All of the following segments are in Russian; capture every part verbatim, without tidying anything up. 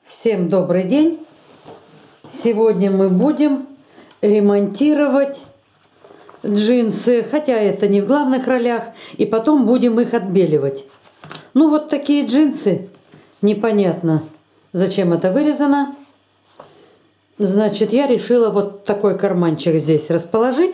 Всем добрый день! Сегодня мы будем ремонтировать джинсы, хотя это не в главных ролях, и потом будем их отбеливать. Ну вот такие джинсы, непонятно зачем это вырезано. Значит, я решила вот такой карманчик здесь расположить.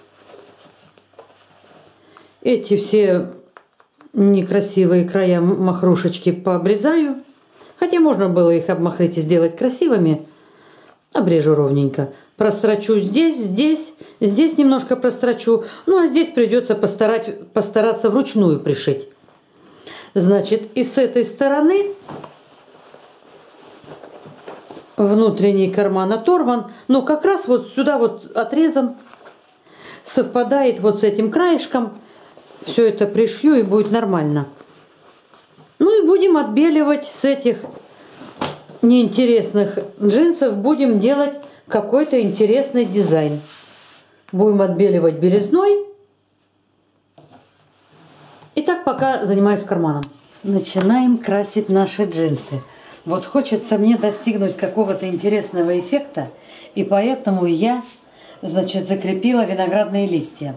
Эти все некрасивые края махрушечки пообрезаю. Хотя можно было их обмахрить и сделать красивыми. Обрежу ровненько. Прострочу здесь, здесь, здесь немножко прострочу. Ну, а здесь придется постарать, постараться вручную пришить. Значит, и с этой стороны внутренний карман оторван. Но как раз вот сюда вот отрезан. Совпадает вот с этим краешком. Все это пришью и будет нормально. Ну и будем отбеливать с этих неинтересных джинсов. Будем делать какой-то интересный дизайн. Будем отбеливать белизной. И так пока занимаюсь карманом. Начинаем красить наши джинсы. Вот хочется мне достигнуть какого-то интересного эффекта. И поэтому я, значит, закрепила виноградные листья.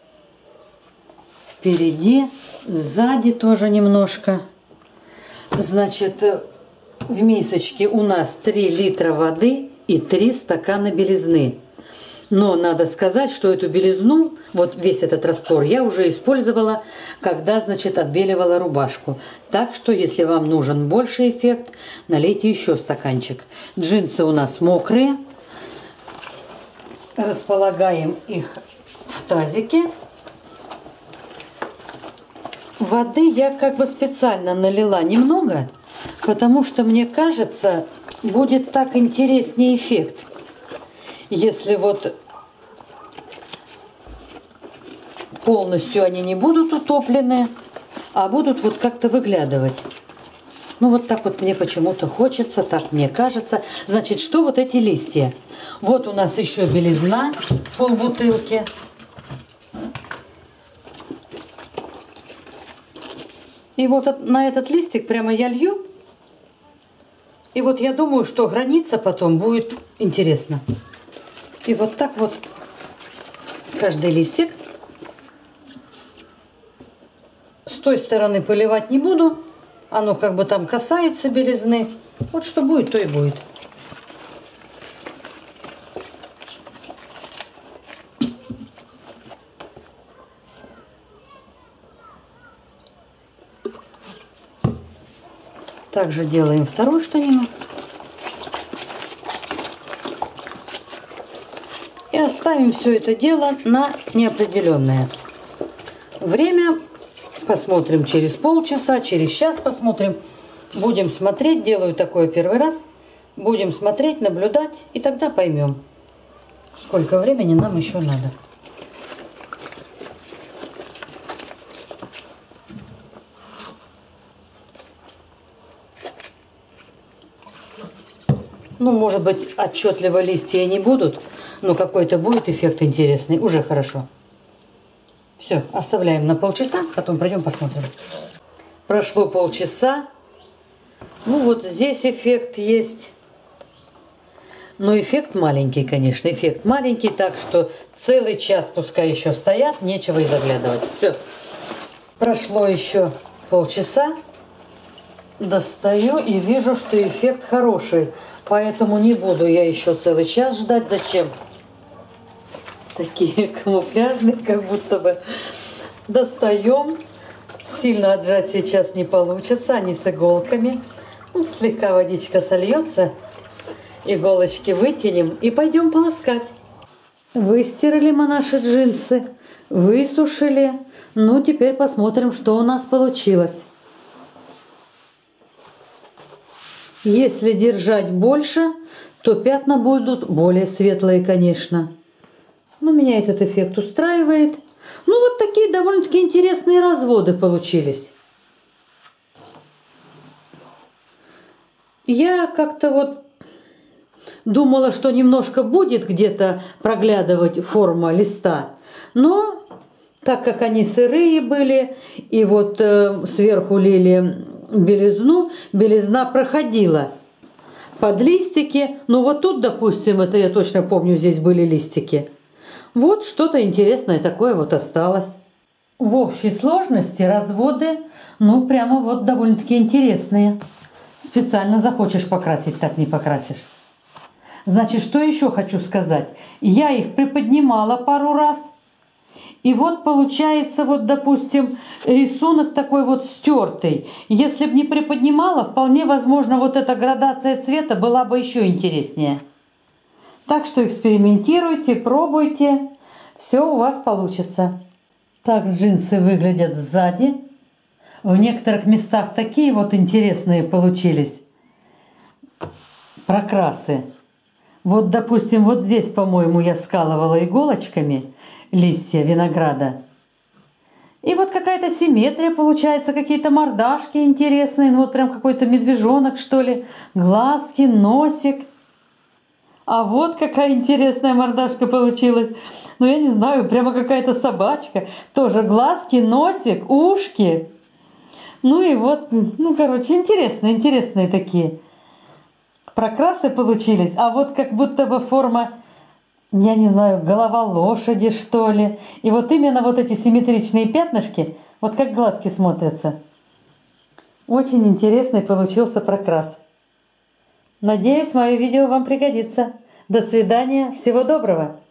Впереди, сзади тоже немножко. Значит, в мисочке у нас три литра воды и три стакана белизны. Но надо сказать, что эту белизну, вот весь этот раствор, я уже использовала, когда, значит, отбеливала рубашку. Так что, если вам нужен больший эффект, налейте еще стаканчик. Джинсы у нас мокрые. Располагаем их в тазике. Воды я как бы специально налила немного, потому что, мне кажется, будет так интереснее эффект, если вот полностью они не будут утоплены, а будут вот как-то выглядывать. Ну вот так вот мне почему-то хочется, так мне кажется. Значит, что вот эти листья? Вот у нас еще белизна, полбутылки. И вот на этот листик прямо я лью. И вот я думаю, что граница потом будет интересно. И вот так вот каждый листик. С той стороны поливать не буду. Оно как бы там касается белизны. Вот что будет, то и будет. Также делаем вторую штанину. И оставим все это дело на неопределенное время. Посмотрим через полчаса, через час посмотрим. Будем смотреть, делаю такое первый раз. Будем смотреть, наблюдать, и тогда поймем, сколько времени нам еще надо. Ну, может быть, отчетливо листья не будут, но какой-то будет эффект интересный. Уже хорошо. Все, оставляем на полчаса, потом пройдем посмотрим. Прошло полчаса. Ну, вот здесь эффект есть. Но эффект маленький, конечно. Эффект маленький, так что целый час пускай еще стоят, нечего и заглядывать. Все. Прошло еще полчаса. Достаю и вижу, что эффект хороший. Поэтому не буду я еще целый час ждать. Зачем? Такие камуфляжные, как будто бы. Достаем. Сильно отжать сейчас не получится. Они с иголками. Ну, слегка водичка сольется. Иголочки вытянем и пойдем полоскать. Выстирали мы наши джинсы. Высушили. Ну, теперь посмотрим, что у нас получилось. Если держать больше, то пятна будут более светлые, конечно. Но меня этот эффект устраивает. Ну, вот такие довольно-таки интересные разводы получились. Я как-то вот думала, что немножко будет где-то проглядывать форма листа. Но так как они сырые были, и вот э, сверху лили белизну, белизна проходила. под листики. Ну вот тут, допустим, это я точно помню, здесь были листики. Вот что-то интересное такое вот осталось. В общей сложности разводы, ну прямо вот довольно-таки интересные. Специально захочешь покрасить, так не покрасишь. Значит, что еще хочу сказать? Я их приподнимала пару раз. И вот получается, вот, допустим, рисунок такой вот стертый. Если бы не приподнимала, вполне возможно, вот эта градация цвета была бы еще интереснее. Так что экспериментируйте, пробуйте. Все у вас получится. Так джинсы выглядят сзади. В некоторых местах такие вот интересные получились прокрасы. Вот, допустим, вот здесь, по-моему, я скалывала иголочками листья винограда. И вот какая-то симметрия получается, какие-то мордашки интересные. Ну вот прям какой-то медвежонок, что ли. Глазки, носик. А вот какая интересная мордашка получилась. Ну я не знаю, прямо какая-то собачка. Тоже глазки, носик, ушки. Ну и вот, ну короче, интересные, интересные такие прокрасы получились. А вот как будто бы форма, я не знаю, голова лошади, что ли. И вот именно вот эти симметричные пятнышки, вот как глазки смотрятся. Очень интересный получился прокрас. Надеюсь, мое видео вам пригодится. До свидания, всего доброго!